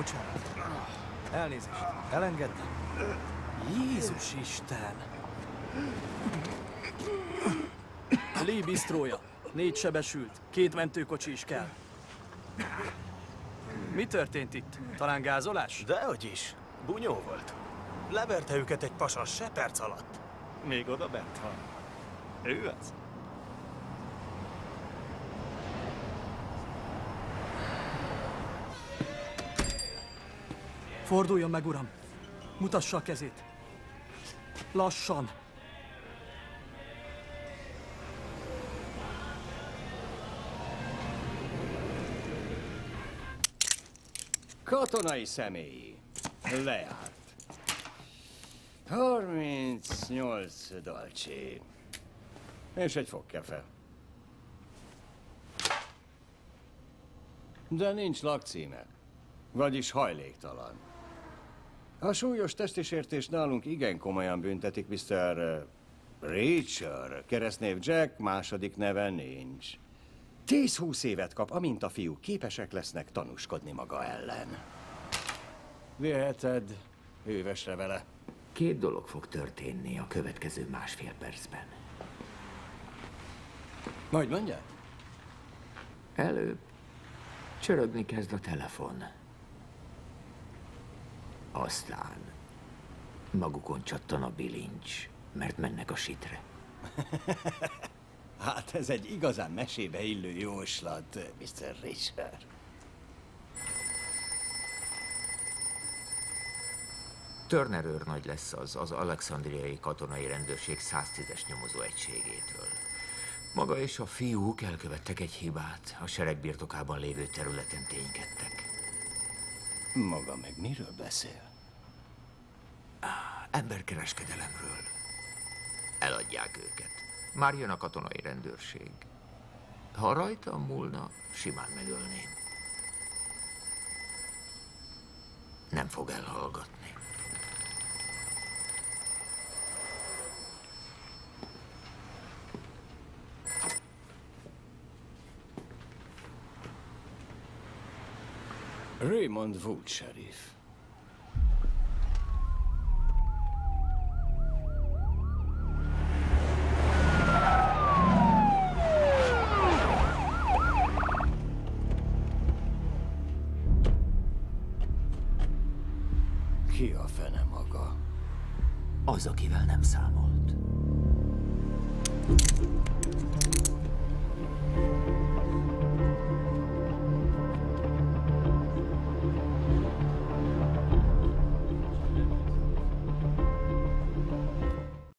Bocsánat. Elnézést. Elengedni? Jézus Isten! Lee bistrója. 4 sebesült. 2 mentőkocsi is kell. Mi történt itt? Talán gázolás? Dehogy is. Bunyó volt. Leverte őket egy pasas se perc alatt. Még oda bent van. Ő az? Forduljon meg, uram! Mutassa a kezét! Lassan! Katonai személy. Lejárt. 38 dolcsi. És egy fogkefe. De nincs lakcíme. Vagyis hajléktalan. A súlyos testisértés nálunk igen komolyan büntetik, Mr. Reacher. Keresztnév Jack, második neve nincs. 10-20 évet kap, amint a fiúk képesek lesznek tanúskodni maga ellen. Viheted hűvösre vele. 2 dolog fog történni a következő 1,5 percben. Majd mondjad? Előbb csörögni kezd a telefon. Aztán magukon csattan a bilincs, mert mennek a sitre. Hát ez egy igazán mesébe illő jóslat, Mr. Richard. Turner őrnagy lesz az alexandriai katonai rendőrség 110-es nyomozóegységétől. Maga és a fiúk elkövettek egy hibát, a sereg birtokában lévő területen ténykedtek. Maga meg miről beszél? Emberkereskedelemről. Eladják őket. Már jön a katonai rendőrség. Ha rajtam múlna, simán megölném. Nem fog elhallgatni. Raymond Wood, sheriff. Ki a fene maga? Az, akivel nem számolt.